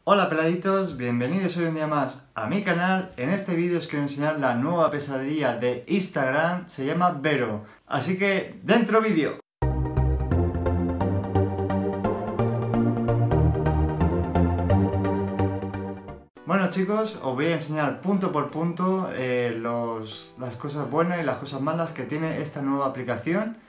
Hola peladitos, bienvenidos hoy un día más a mi canal. En este vídeo os quiero enseñar la nueva pesadilla de Instagram, se llama Vero. Así que, ¡dentro vídeo! Bueno chicos, os voy a enseñar punto por punto las cosas buenas y las cosas malas que tiene esta nueva aplicación.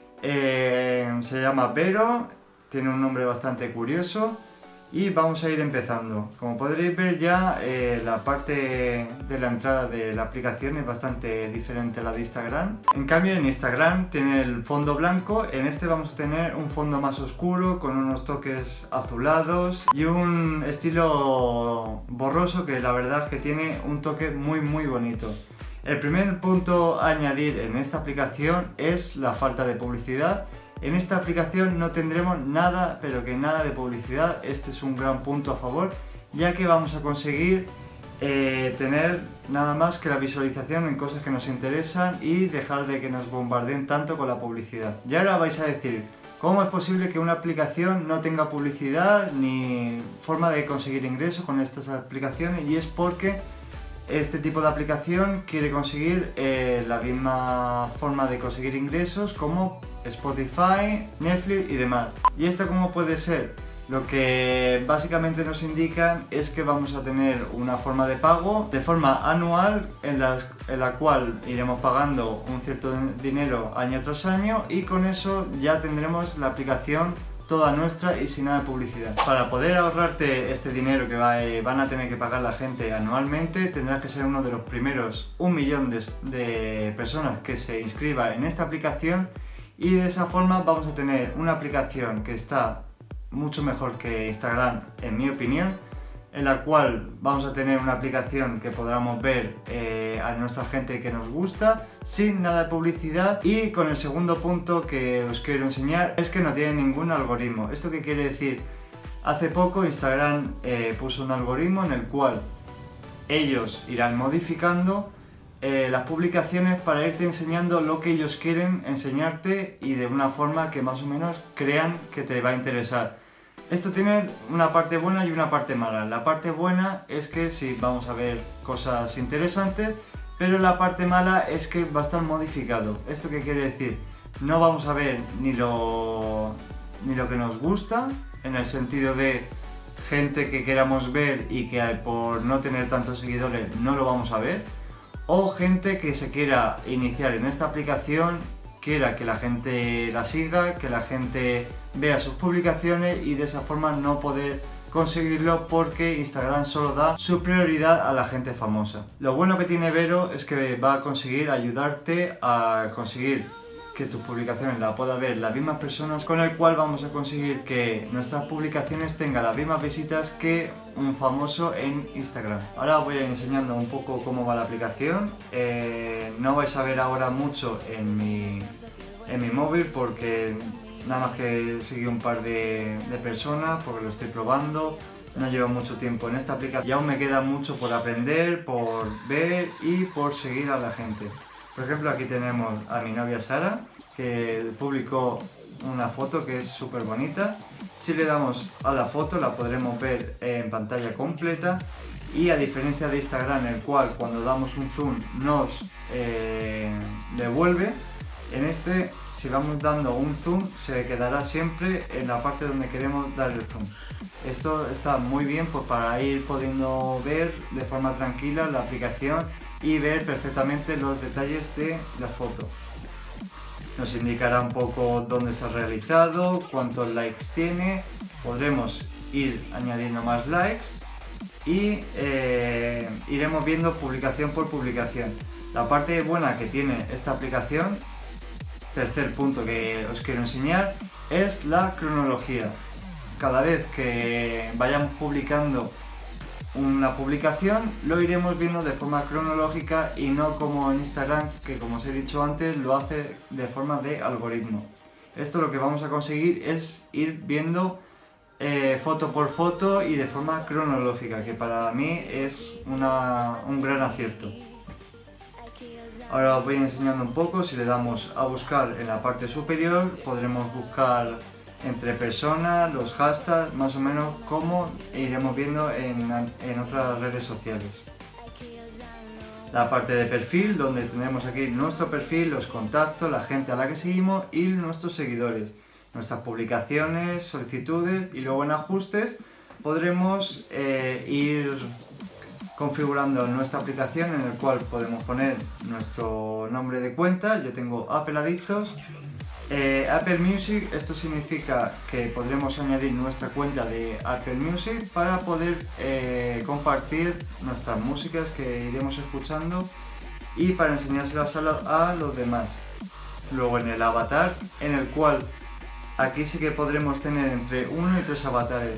Se llama Vero, tiene un nombre bastante curioso. Y vamos a ir empezando. Como podréis ver ya, la parte de la entrada de la aplicación es bastante diferente a la de Instagram. En cambio en Instagram tiene el fondo blanco, en este vamos a tener un fondo más oscuro con unos toques azulados y un estilo borroso que la verdad es que tiene un toque muy bonito. El primer punto a añadir en esta aplicación es la falta de publicidad. En esta aplicación no tendremos nada, pero que nada de publicidad. Este es un gran punto a favor, ya que vamos a conseguir tener nada más que la visualización en cosas que nos interesan y dejar de que nos bombardeen tanto con la publicidad. Y ahora vais a decir, ¿cómo es posible que una aplicación no tenga publicidad ni forma de conseguir ingresos con estas aplicaciones? Y es porque este tipo de aplicación quiere conseguir la misma forma de conseguir ingresos como Spotify, Netflix y demás. ¿Y esto cómo puede ser? Lo que básicamente nos indican es que vamos a tener una forma de pago de forma anual en la cual iremos pagando un cierto dinero año tras año y con eso ya tendremos la aplicación toda nuestra y sin nada de publicidad. Para poder ahorrarte este dinero que van a tener que pagar la gente anualmente, tendrás que ser uno de los primeros 1 millón de personas que se inscriba en esta aplicación. Y de esa forma vamos a tener una aplicación que está mucho mejor que Instagram, en mi opinión, en la cual vamos a tener una aplicación que podamos ver a nuestra gente que nos gusta, sin nada de publicidad. Y con el segundo punto que os quiero enseñar es que no tiene ningún algoritmo. ¿Esto qué quiere decir? Hace poco Instagram puso un algoritmo en el cual ellos irán modificando las publicaciones para irte enseñando lo que ellos quieren enseñarte y de una forma que más o menos crean que te va a interesar. Esto tiene una parte buena y una parte mala. La parte buena es que sí, vamos a ver cosas interesantes, pero la parte mala es que va a estar modificado. ¿Esto qué quiere decir? No vamos a ver ni lo que nos gusta, en el sentido de gente que queramos ver y que por no tener tantos seguidores no lo vamos a ver, o gente que se quiera iniciar en esta aplicación, quiera que la gente la siga, que la gente vea sus publicaciones y de esa forma no poder conseguirlo porque Instagram solo da su prioridad a la gente famosa. Lo bueno que tiene Vero es que va a conseguir ayudarte a conseguir que tus publicaciones las puedan ver las mismas personas, con el cual vamos a conseguir que nuestras publicaciones tengan las mismas visitas que un famoso en Instagram. Ahora os voy a ir enseñando un poco cómo va la aplicación. No vais a ver ahora mucho en mi móvil porque nada más que seguí un par de personas porque lo estoy probando. No llevo mucho tiempo en esta aplicación y aún me queda mucho por aprender, por ver y por seguir a la gente. Por ejemplo, aquí tenemos a mi novia Sara, que publicó una foto que es súper bonita. Si le damos a la foto la podremos ver en pantalla completa y a diferencia de Instagram, el cual cuando damos un zoom nos devuelve, en este si vamos dando un zoom se quedará siempre en la parte donde queremos dar el zoom. Esto está muy bien pues, para ir pudiendo ver de forma tranquila la aplicación y ver perfectamente los detalles de la foto. Nos indicará un poco dónde se ha realizado, cuántos likes tiene, podremos ir añadiendo más likes y iremos viendo publicación por publicación. La parte buena que tiene esta aplicación, tercer punto que os quiero enseñar, es la cronología. Cada vez que vayamos publicando una publicación lo iremos viendo de forma cronológica y no como en Instagram, que como os he dicho antes lo hace de forma de algoritmo. Esto lo que vamos a conseguir es ir viendo foto por foto y de forma cronológica, que para mí es un gran acierto. Ahora os voy enseñando un poco. Si le damos a buscar en la parte superior podremos buscar entre personas, los hashtags, más o menos como iremos viendo en otras redes sociales. La parte de perfil, donde tendremos aquí nuestro perfil, los contactos, la gente a la que seguimos y nuestros seguidores, nuestras publicaciones, solicitudes, y luego en ajustes podremos ir configurando nuestra aplicación, en el cual podemos poner nuestro nombre de cuenta. Yo tengo Apple Adictos. Apple Music, esto significa que podremos añadir nuestra cuenta de Apple Music para poder compartir nuestras músicas que iremos escuchando y para enseñárselas a los demás. Luego en el avatar, en el cual aquí sí que podremos tener entre 1 y 3 avatares.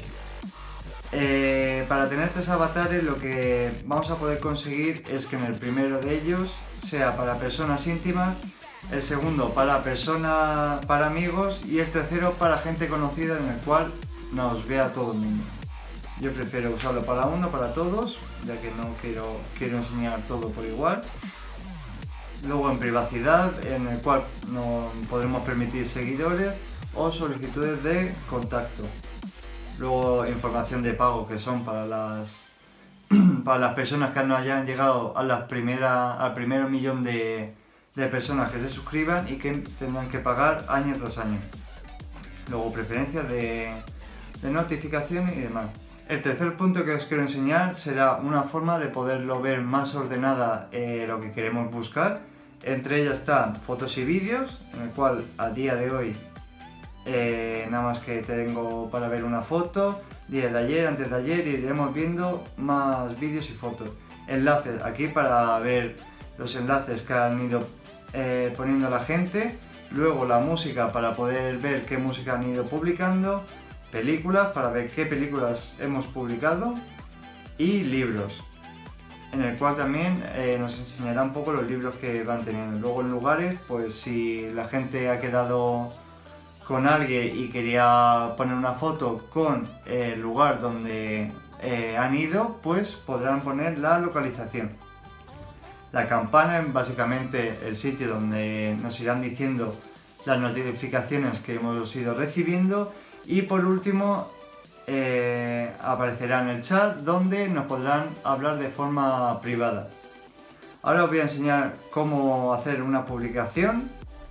Para tener 3 avatares, lo que vamos a poder conseguir es que en el primero de ellos sea para personas íntimas, el segundo para amigos y el tercero para gente conocida, en el cual nos vea todo el mundo. Yo prefiero usarlo para uno, para todos, ya que no quiero enseñar todo por igual. Luego en privacidad, en el cual no podremos permitir seguidores o solicitudes de contacto. Luego información de pago, que son para las personas que no hayan llegado al primer millón de personas que se suscriban y que tendrán que pagar año tras año. Luego preferencias de notificaciones y demás. El tercer punto que os quiero enseñar será una forma de poderlo ver más ordenada lo que queremos buscar. Entre ellas están fotos y vídeos, en el cual a día de hoy nada más que tengo para ver una foto, día de ayer, antes de ayer, y iremos viendo más vídeos y fotos. Enlaces, aquí para ver los enlaces que han ido poniendo la gente. Luego la música, para poder ver qué música han ido publicando. Películas, para ver qué películas hemos publicado. Y libros, en el cual también nos enseñará un poco los libros que van teniendo. Luego en lugares, pues si la gente ha quedado con alguien y quería poner una foto con el lugar donde han ido, pues podrán poner la localización. La campana es básicamente el sitio donde nos irán diciendo las notificaciones que hemos ido recibiendo. Y por último aparecerá en el chat, donde nos podrán hablar de forma privada. Ahora os voy a enseñar cómo hacer una publicación.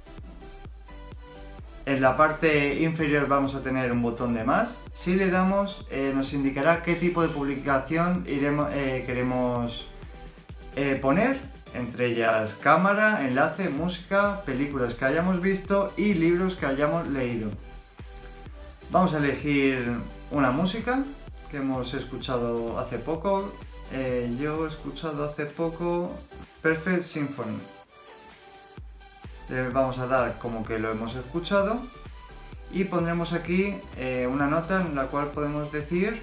En la parte inferior vamos a tener un botón de más. Si le damos, nos indicará qué tipo de publicación queremos poner. Entre ellas cámara, enlace, música, películas que hayamos visto y libros que hayamos leído. Vamos a elegir una música que hemos escuchado hace poco. Yo he escuchado hace poco Perfect Symphony. Le vamos a dar como que lo hemos escuchado y pondremos aquí una nota en la cual podemos decir: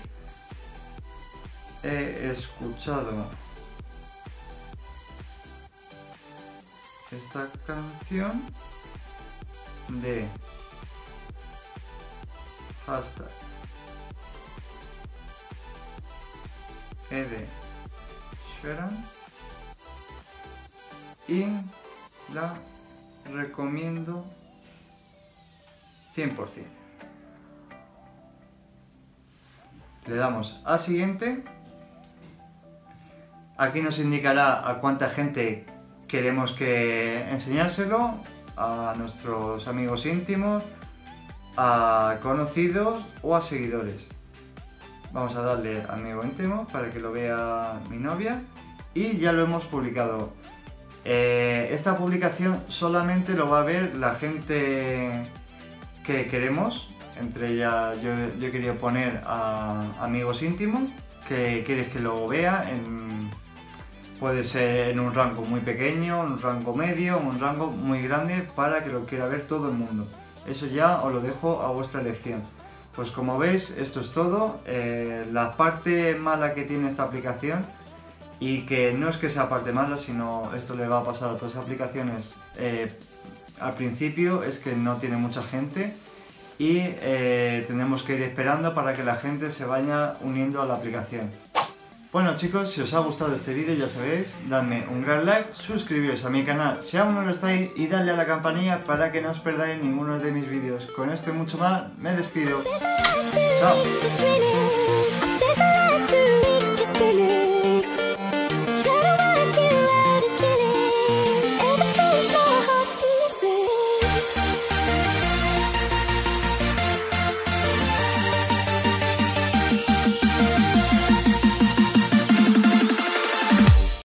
he escuchado esta canción de hashtag Ed Sheeran y la recomiendo 100%. Le damos a siguiente. Aquí nos indicará a cuánta gente queremos que enseñárselo, a nuestros amigos íntimos, a conocidos o a seguidores. Vamos a darle amigo íntimo para que lo vea mi novia y ya lo hemos publicado. Esta publicación solamente lo va a ver la gente que queremos. Entre ellas yo he querido poner a amigos íntimos, que quieres que lo vea puede ser en un rango muy pequeño, en un rango medio, en un rango muy grande, para que lo quiera ver todo el mundo. Eso ya os lo dejo a vuestra elección. Pues como veis, esto es todo. La parte mala que tiene esta aplicación, y que no es que sea parte mala, sino esto le va a pasar a otras aplicaciones al principio, es que no tiene mucha gente y tendremos que ir esperando para que la gente se vaya uniendo a la aplicación. Bueno chicos, si os ha gustado este vídeo ya sabéis, dadme un gran like, suscribiros a mi canal si aún no lo estáis y dadle a la campanilla para que no os perdáis ninguno de mis vídeos. Con esto y mucho más, me despido. Chao.